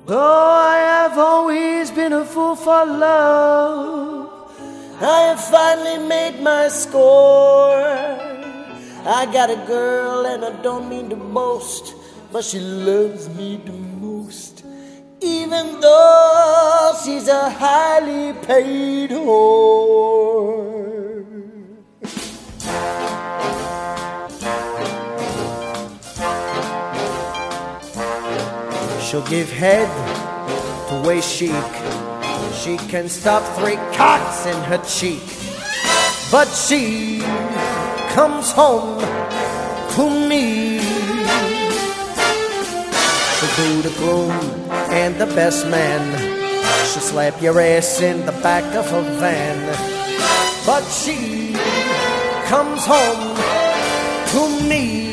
Though I have always been a fool for love, I have finally made my score. I got a girl and I don't mean to boast, but she loves me the most, even though she's a highly paid whore. She'll give head to way chic. She can stuff 3 cocks in her cheek, but she comes home to me. She'll do the groom and the best man. She'll slap your ass in the back of a van, but she comes home to me.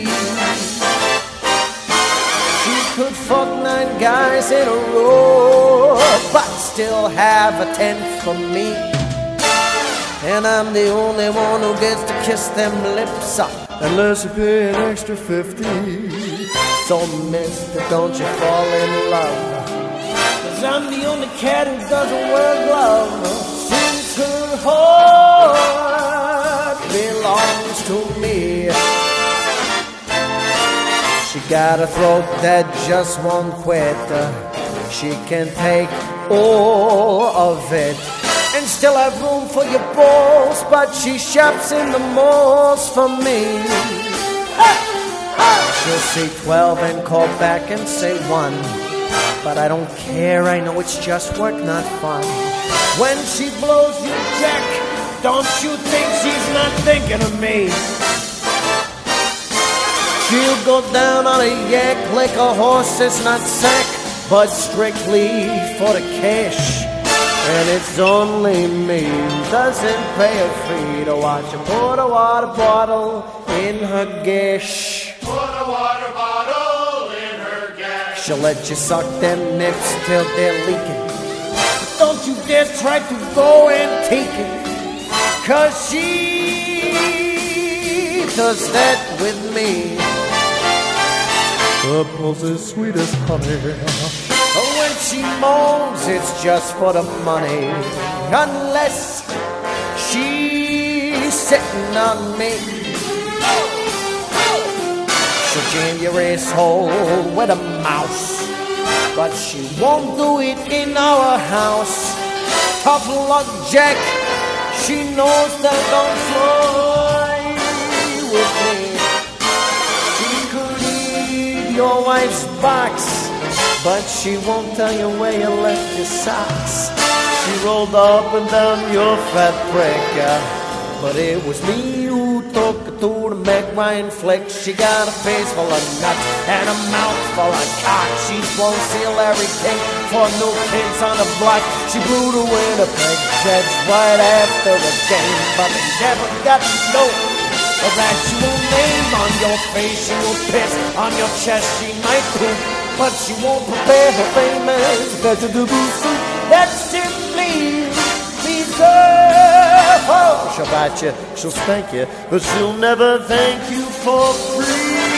Could fuck 9 guys in a row, but still have a 10th for me. And I'm the only one who gets to kiss them lips up, unless you pay an extra 50. So mister, don't you fall in love, 'cause I'm the only cat who doesn't wear gloves, since her heart belongs to me. She got a throat that just won't quit. She can take all of it and still have room for your balls, but she shops in the malls for me. She'll say 12 and call back and say 1, but I don't care, I know it's just work, not fun. When she blows you jack, don't you think she's not thinking of me? She'll go down on a yak like a horse is not sack, but strictly for the cash. And it's only me who doesn't pay a fee to watch her put a water bottle in her gash. Put a water bottle in her gash. She'll let you suck them nips till they're leaking. But don't you dare try to go and take it, 'cause she does that with me. Apples as sweet as honey. When she moans, it's just for the money, unless she's sitting on me. She'll jam your asshole with a mouse, but she won't do it in our house. Tough luck, Jack, she knows that don't fly with me. Your wife's box, but she won't tell you where you left your socks. She rolled up and down your fat prick, but it was me who took her to the Meg Ryan flick. She got a face full of nuts and a mouth full of cock. She's won't seal everything for new kids on the block. She blew the Winnipeg Jets right after the game, but they never got to know her actual name. On your face she will piss, on your chest she might poop, but she won't prepare her famous vegetable soup. That's simply reserved. Oh, she'll bite you, she'll spank you, but she'll never thank you for free.